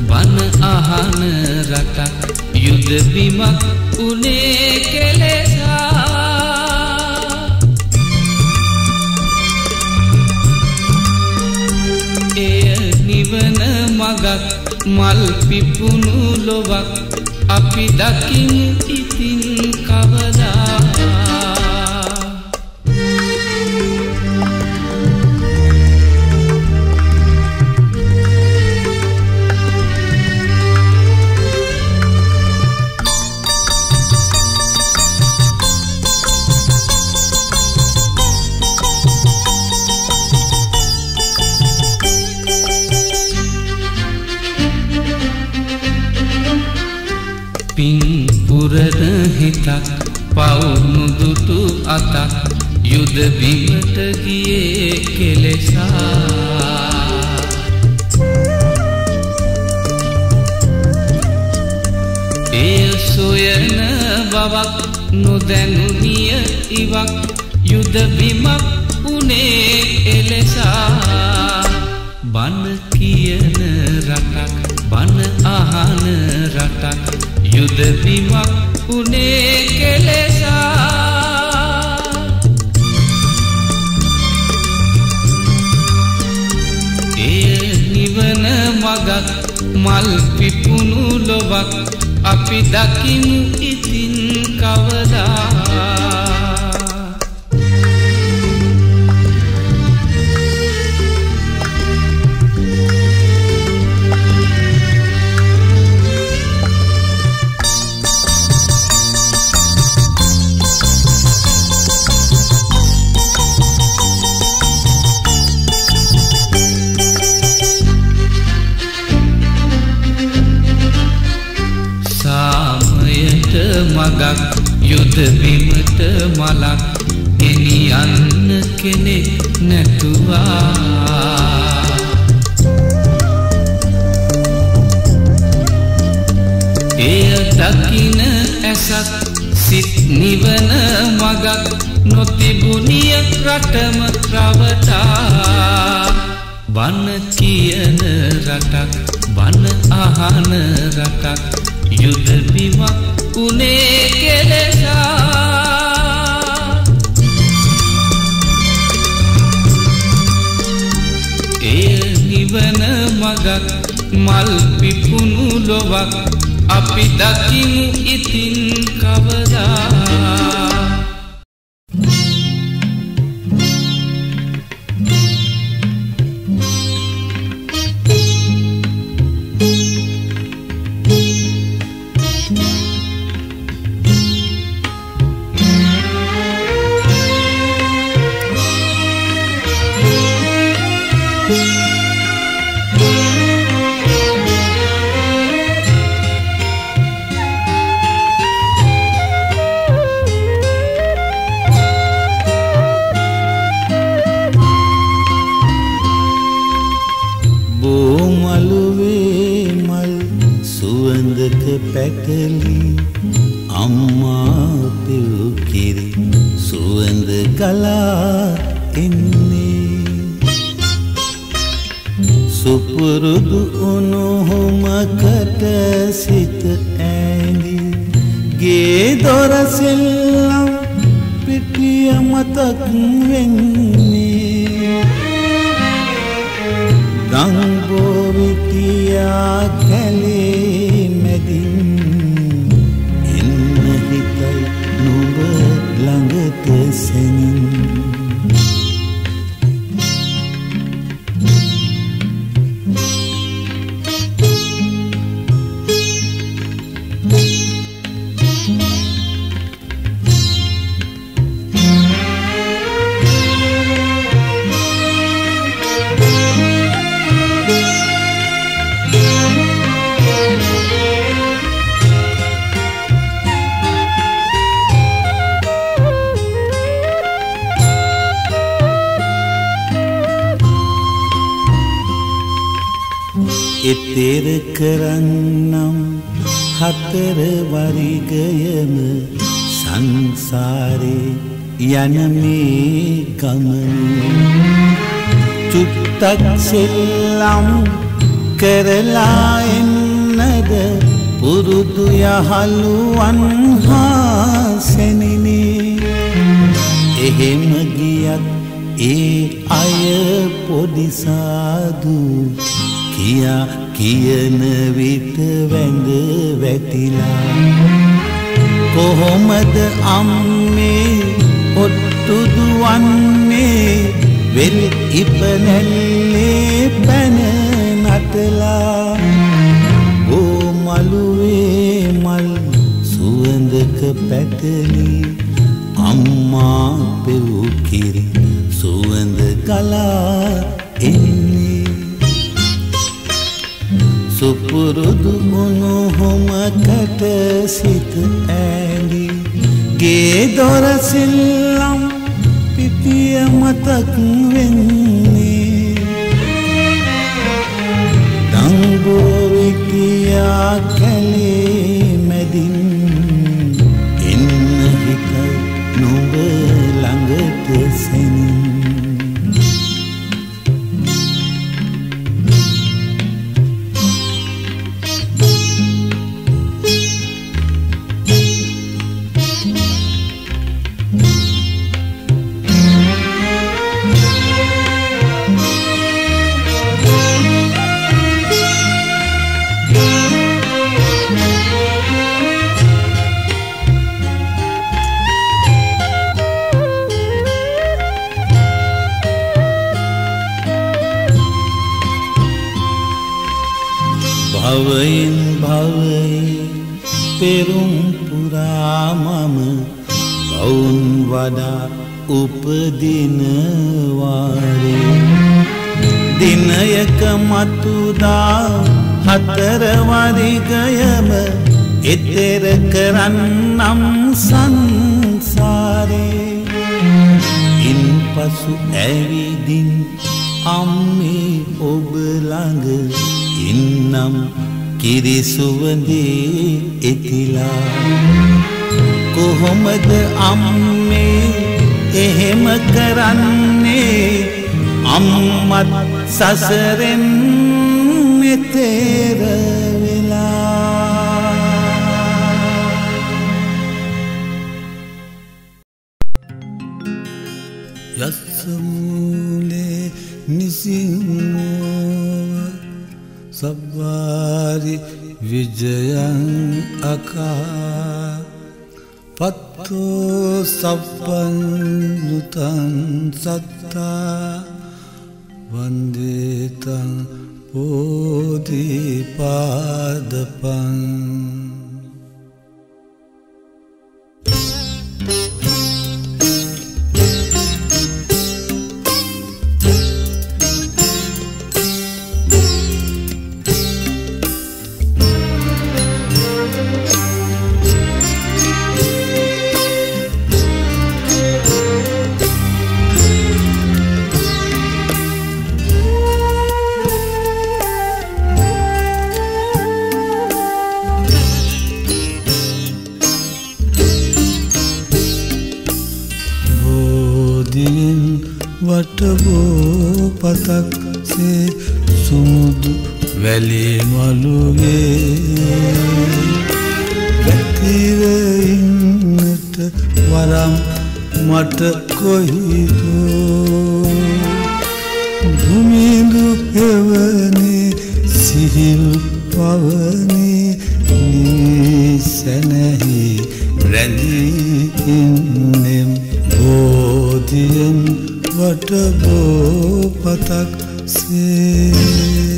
බන අහන රටක් යුද බිමක් උනේ කෙලෙසා එය නිවන මගක් මල් පිපුණු ලොවක් අපි දකිමු ඉතින් කවදා හිතක් පවුණු දුටු අතක් යුද බිමට ගියේ කෙලෙසා එය සොයන බවක් නොදැනුනිය ඉවක් යුද බිමක් උනේ එලෙසා බන කියන රටක් බන අහන රටක් යුද බිමක් උනේ කෙලෙසා එය නිවන මගක් මල් පිපුණු ලොවක් අපි දකිමු ඉතින් කවදා මගක් යුද බිමට මලක් ගෙනියන්න කෙනෙක් නැතුවා එය දකින ඇසත් සිත් නිවන මගක් නොතිබුණිය රටම රවටා බන කියන රටක් බන අහන රටක් යුද බිමක් උනේ කෙලෙසා එය නිවන මගක් මල් පිපුණු ලොවක් අපි දකිමු ඉතින් කවදා පැටලි අම්මා පිව් කිරි සුවඳ ගලා එන්නේ සුපුරුදු උණුහුමකට සිත ඇඳි ගේ දොර සෙල්ලම් පිටිය මතක් වෙන්නේ ගංගෝ විටියා කැලේ මැදින් එන්න හිතයි නුඹ ළඟට සෙනින් එතෙර කරන්නම් හතර වරිගයම සංසාරේ යන මේ ගමන චුට්ටක් සෙල්ලම් කරලා නැද පුරුදු යහළුවන් හා සෙනෙනේ එහෙම ගියත් ඒ අය පොඩි සාදු කියා කියන විට වැඳ වැටිලා කොහොමද අම්මේ ඔට්ටු දුවන්නේ වෙල් ඉපනැල්ලේ පැන නටලා ඕ මළුවේ මල් සුවඳක පැටලි අම්මා පෙව් කිරි සුවඳ ගලා එන්නේ සුපුරුදු මොනොහොමකට සිත ඇලි ගේ දොර සිල්ලම් පිටිය මතක් වෙන්නේ දංගෝ විකියා කැලේ මැදින් එන්න හිත නුඹ ළඟට සෙනින් භවයෙන් භවයේ පෙරුම් පුරා මම බවුන් වඩා උපදින වාරේ දිනයක මතුදා හතර වරිගයම එතෙර කරන්නම් සංසාරේ ඉන්පසු ඇවිදින් අම්මේ ඔබ ළඟ ඉන්නම් කිරි සුවඳේ එතිලා කොහොමද අම්මේ එහෙම කරන්නේ අම්මත් සසරෙන් මෙතෙර වෙලා යස්සමූලේ නිසින්මෝව සබ්වාරි විජයං අකා පත්තෝ සප්පන්නුතං සත්තා වන්දේතං පෝධිපාදපං වටබෝ පතක් සේ සුමුදු වැලේ මළුවේ පැතිර ඉන්නට වරම් මට කොහිදෝ දුමිඳු පෙවනේ සිහිල් පවනේ නිසැනහි රැඳී ඉන්නෙම් බෝධියෙන් වටබෝ පතක් සේ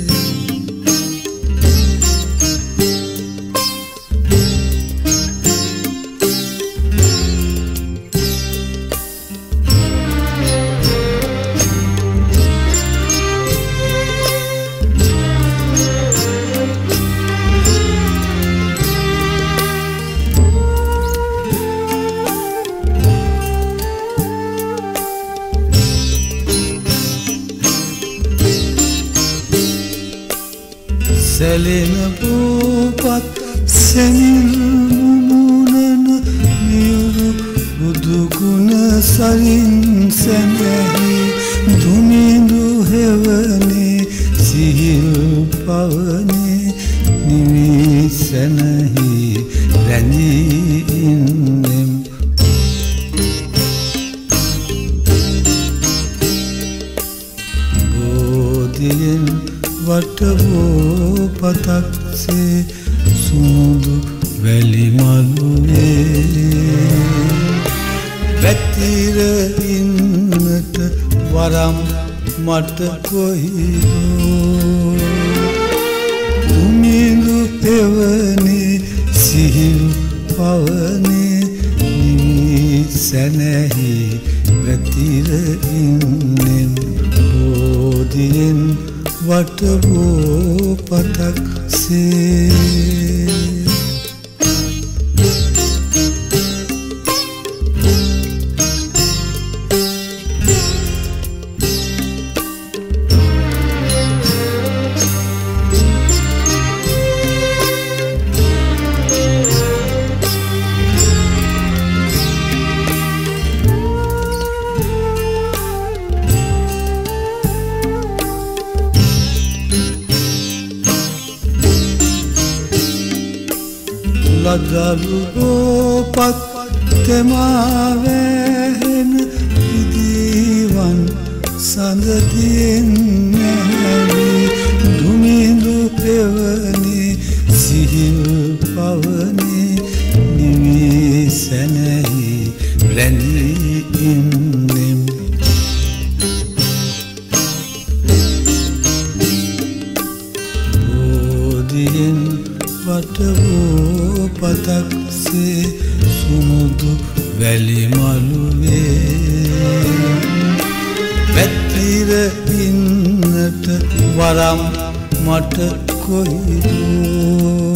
සැලෙන පූපත් සෙනිල් මුමුණන මියුරු බුදුගුණ සරින් සැනැහි දුමිඳු හෙවනේ සිහිල් පවනේ සැනහි රැඳී ඉන්නෙම්. බෝධියෙන් වටවෝ පතක්සේ සුමුදු වැලි මළුවේ වැතිර ඉන්නට වරම් මට කොහිදෝ තුමිඳු එවනේ සිහිල් පවනේ නිමි සැනහි වැතිර ඉන්නෙම්. බෝධියෙන් වටවෝ පතක්සේ ලදලු ඕපත් තෙමාවැහෙන ඉදිවන් සඳතියෙන් නැවි දුමිඳු පෙවනේ සිහිල් පවනේ නිමි සැනහි රැඳී ඉන්නෙම්. බෝධියෙන් වටවෝ පතක්සේ සුමුදු වැලි මළුවේ වැතිර ඉන්නට වරම් මට කොහිදෝ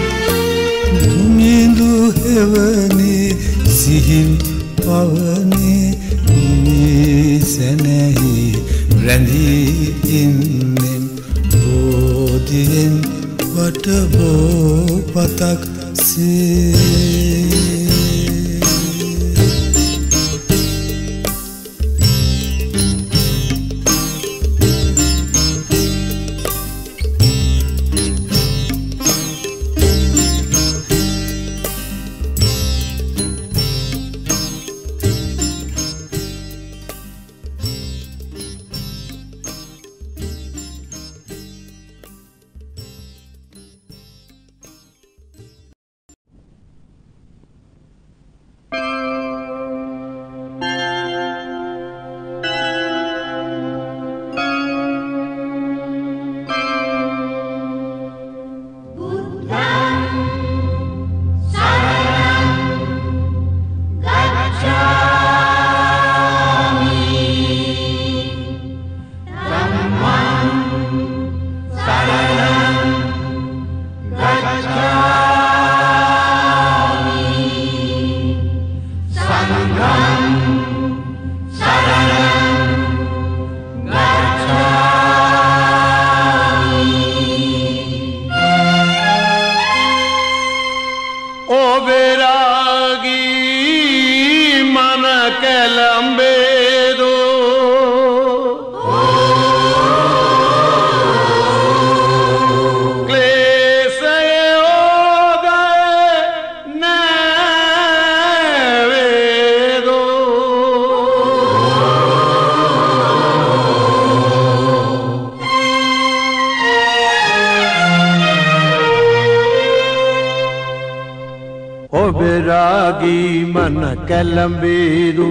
දුමිඳු හෙවනේ සිහිල් පවනේ නිමි සැනහි රැඳී ඉන්නෙම්. බෝධියෙන් වටවෝ පතක්සේ කැලඹේදු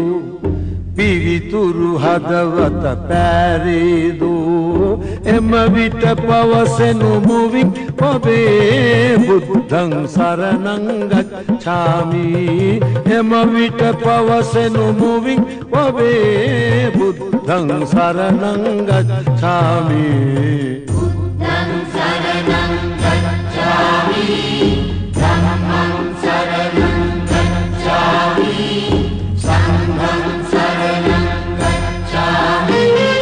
පිවිතුරු හදවත පෑරේදු එම විට පවසෙනු මුවින් ඔබේ බුද්ධං සරණං ගච්ඡාමි. එම විට පවසෙනු මුවින් ඔබේ බුද්ධං සරණං ගච්ඡාමි. බුද්ධං සරණං ගච්ඡාමි ධම්මං සරණං සංඝං සරණං ගච්ඡාමි.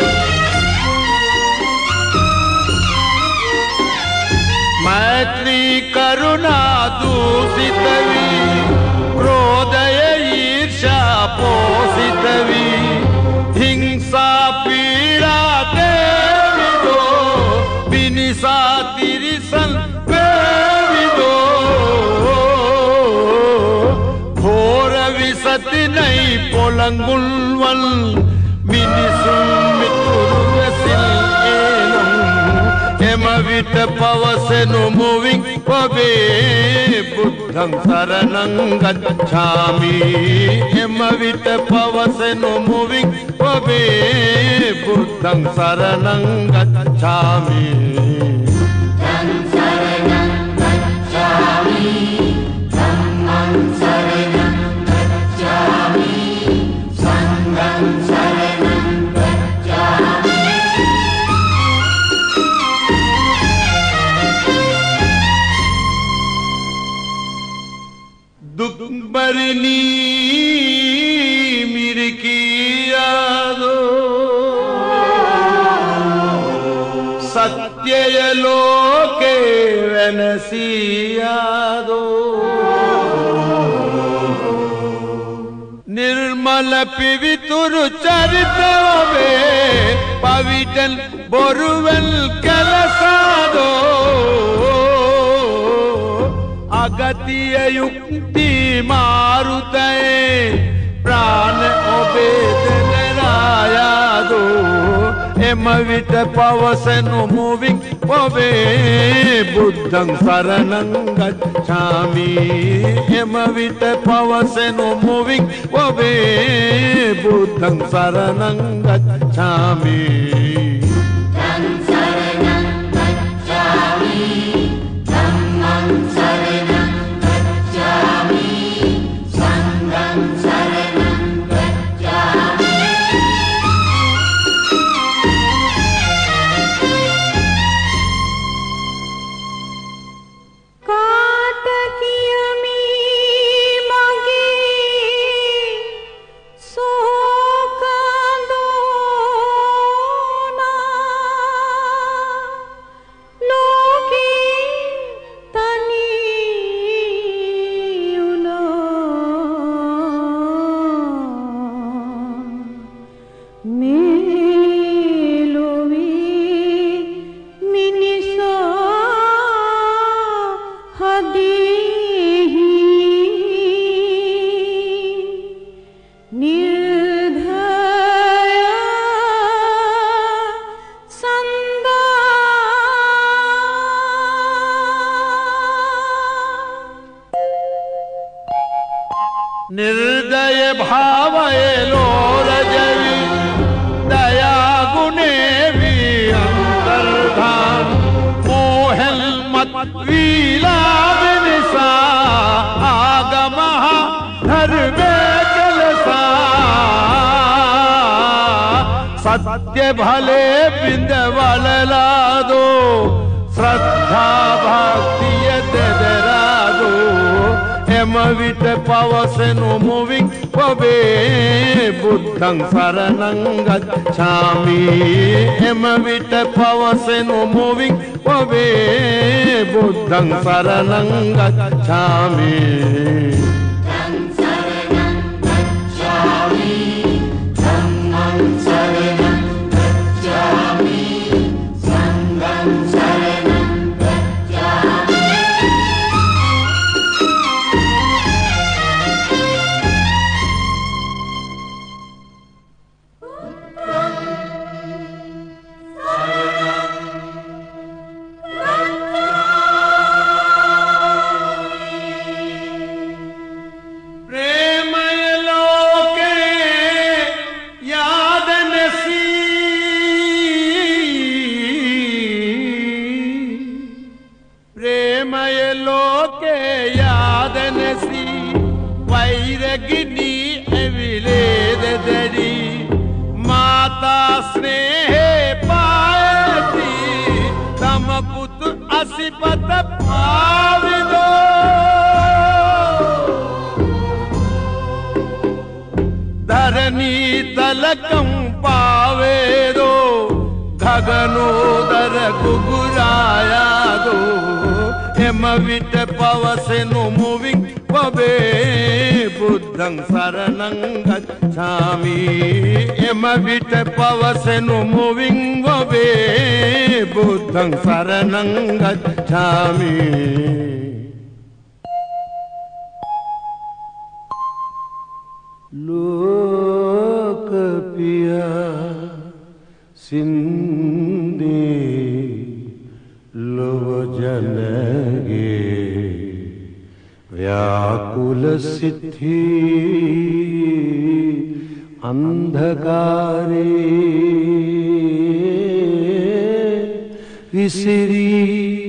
මෛත්‍රී කරුණා දූෂිත වී ක්‍රෝධය ඊර්ෂ්‍යා පෝෂිත වී හිංසා පීඩා දේවිදෝ විනිසා තිරිසන් වේවිදෝ විසති නැයි පොළඟුල්වල් මිනිසුන් මිතුරු වෙසිල් එනම් එම විට පවසෙනු මුවින් ඔබේ බුද්ධං සරණං ගච්ඡාමි එම විට පවසෙනු මුවින් ඔබේ බුද්ධං සරණං ගච්ඡාමි दुखबरनी मिरकियादो सत्यय लोके वनसियादो निर्मल पिवितुरु चरितवे पविटल बोरुवल कलसादो अगतिय युक्ति मारुतये प्राण ओबेदन रायादो एम विट पवसनु मुविं ओबे बुद्धं शरणं गच्छामि एम विट पवसनु मुविं ओबे बुद्धं शरणं गच्छामि निर्दय भावये लोरजवि दया गुणे भी अंतर्धान मोहल मत वीला विनिसा आगमः धर्मे कलसा सत्य भले बिंदवल लादो श्रद्धा भक्ति दरा दो एम विट पवसनु मुविं ओबे बुद्धं शरणं गच्छामि एम विट पवसनु मुविं ओबे बुद्धं शरणं गच्छामि वैरगिनी अविलेद दरी माता स्नेह पायती तम पुत्र असिपत पाविदो धरनी तलकं पावेदो गगनोदर गुगुराया दो एम विट पवसनु मुविं ओबे बुद्धं शरणं गच्छामि एम विट पवसनु मुविं ओबे बुद्धं शरणं गच्छामि व्याकुल सिद्धि अंधकारे विसिरी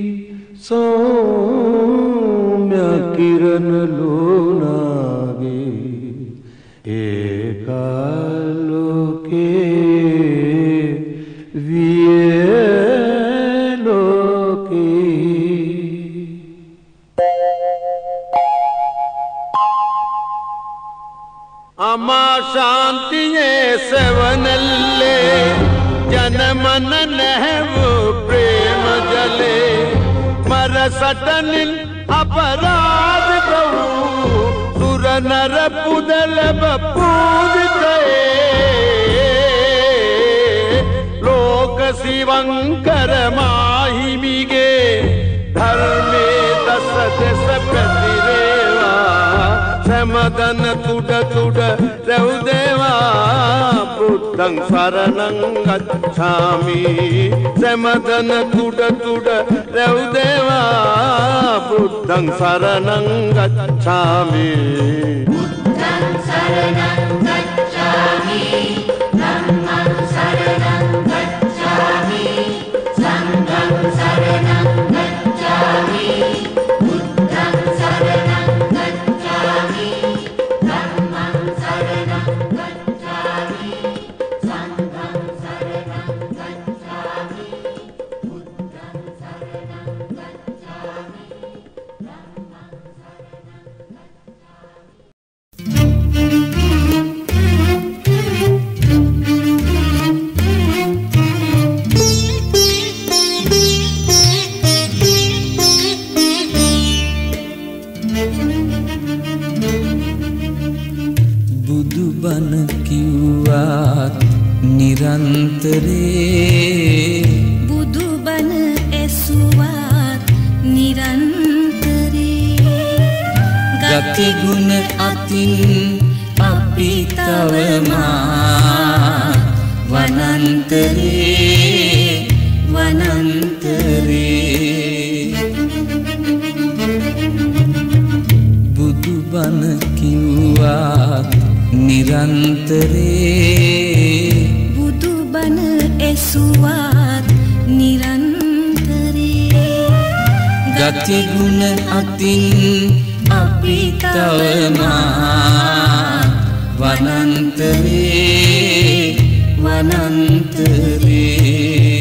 सौम्य किरण लोनागे एकालोके विये लोके अमा शांतिये सेवनल्ले जनमन नहव प्रेम जले मरसटनिल अपराध प्रभु सुर नर पुदल पूजिते लोक शिवंकर माहिमिगे धर्मे दस दस प्रतिरेवा समदन तुड तुड रहुदेवा बुद्धं शरणं गच्छामि समदन तुड तुड रहुदेवा बुद्धं शरणं गच्छामि बुद्धं शरणं गच्छामि धम्मं शरणं गच्छामि संघं शरणं गच्छामि बुद्धं शरणं गच्छामि धम्मं शरणं गच्छामि संघं शरणं गच्छामि बुद्धं शरणं गच्छामि බුදුබණ කිව්වත් නිරන්තරේ බුදුබණ ඇසුවත් නිරන්තරේ ගති ගුණ අතින් අපි තවමා වනන්තරේ වනන්තරේ බුදුබණ කිව්වත් නිරන්තරේ බුදුබණ ඇසුවත් නිරන්තරේ ගති ගුණ අතින් අපි තවමා වනන්තරේ වනන්තරේ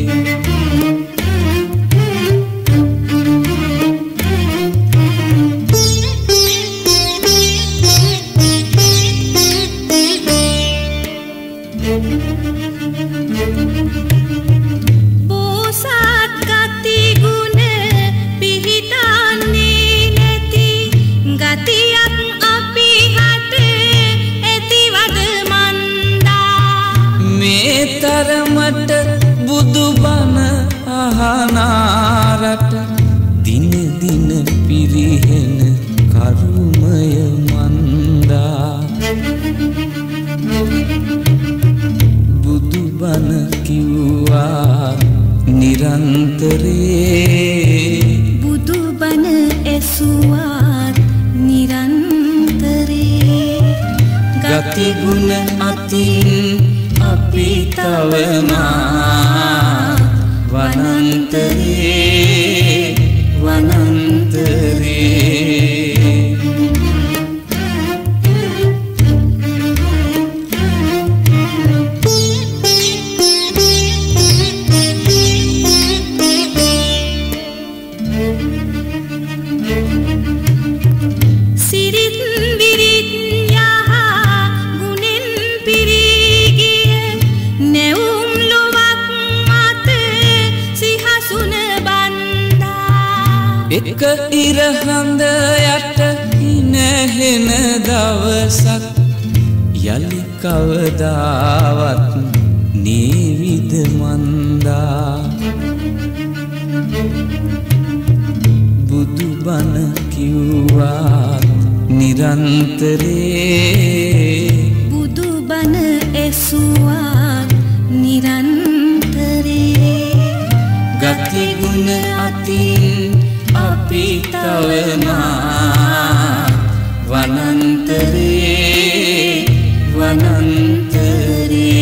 බෝසත් ගති ගුණ පිහිටන්නේ නැති ගතියක් අපි හට ඇතිවද මන්දා මේ තරමට බුදුබණ අහනාරට දින දින පිරිහෙන කරුමය මන්දා බුදුබණ කිව්වා නිරන්තරේ බුදුබණ ඇසුවත් නිරන්තරේ ගති ගුණ අතින් අපි තවමා වනන්තරේ වනන්තරේ සිරිත් විරිත් යහ ගුණෙන් පිරීගිය නැවුම් ලොවක් මත සිහසුන බන්දා එක ඉරහඳ යට නැහෙන දවසක් යලි කවදාවත් නේවිද මන්දා බුදුබණ කිව්වා නිරන්තරේ බුදුබණ ඇසුවත් නිරන්තරේ ගති ගුණ අතින් අපි තවමා වනන්තරේ වනන්තරේ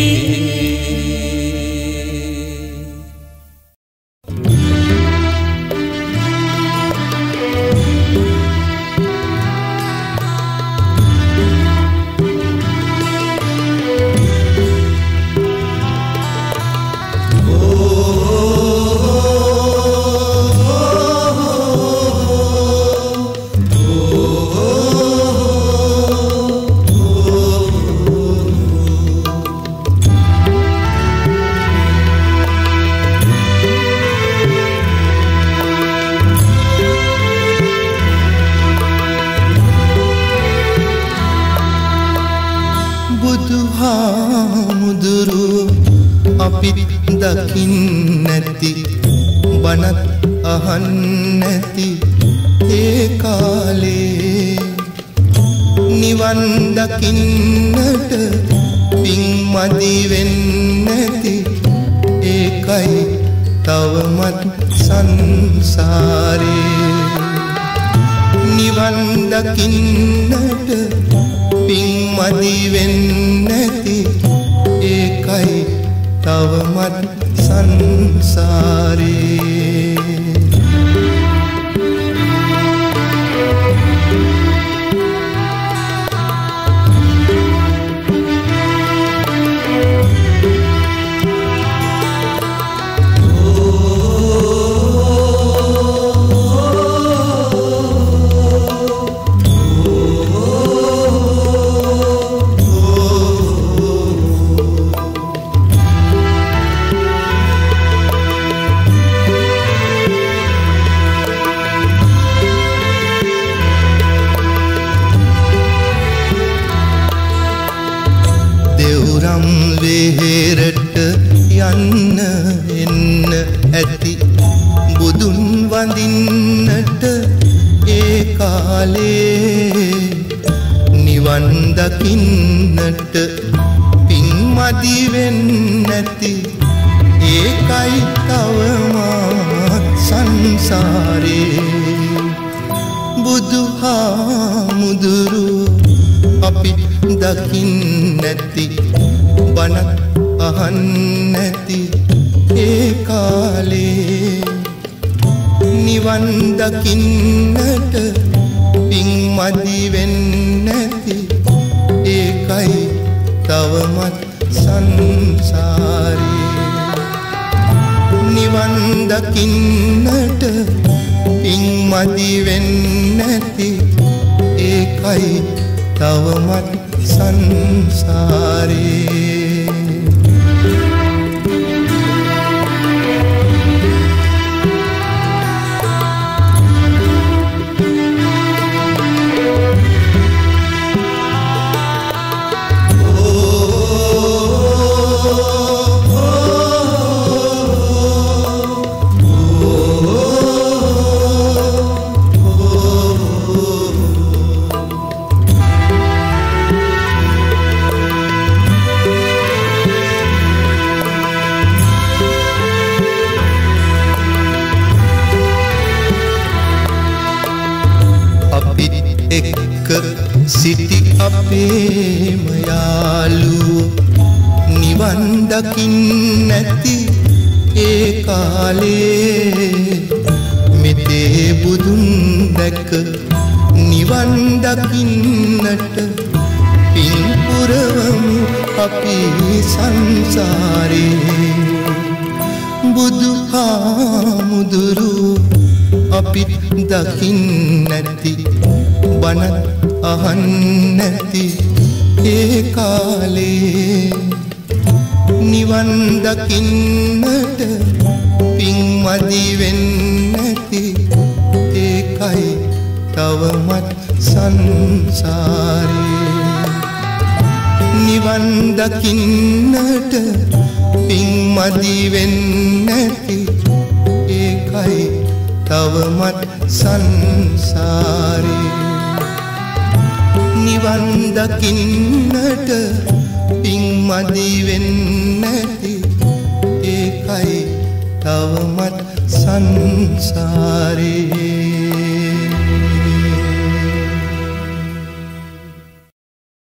දකින්නැති බණත් අහන්නැති ඒ කාලේ නිවන් දකින්නට පින් මදි වෙන්නැති ඒකයි තවමත් සංසාරේ නිවන් දකින්නට පින් මදි වෙන්නැති ඒකයි තවමත් සංසාරේ වෙහෙරට යන්න එන්න ඇති බුදුන් වඳින්නට ඒ කාලේ නිවන් දකින්නට පින් මදි වෙන්නැති ඒකයි තවමත් සංසාරේ බුදුහාමුදුරු අපි දකින්නැති බණත් අහන්නැති ඒ කාලේ නිවන් දකින්නට පින් මදි වෙන්නැති ඒකයි තවමත් සංසාරේ නිවන් දකින්නට පින් මදි වෙන්නැති ඒකයි තවමත් සංසාරේ සිටි අපේම යාළුවෝ නිවන් දකින්නැති ඒ කාලේ මෙතේ බුදුන් දැක නිවන් දකින්නට පින් පුරවමු අපි සංසාරේ බුදුහාමුදුරු අපි දකින්නැති බණත් අහන්නැති ඒ කාලේ නිවන් දකින්නට පින් මදි වෙන්නැති ඒකයි තවමත් සංසාරේ නිවන් දකින්නට පින් මදි වෙන්නැති ඒකයි තවමත් සංසාරේ නිවන් දකින්නට පින් මදි වෙන්නැති ඒකයි තවමත් සංසාරේ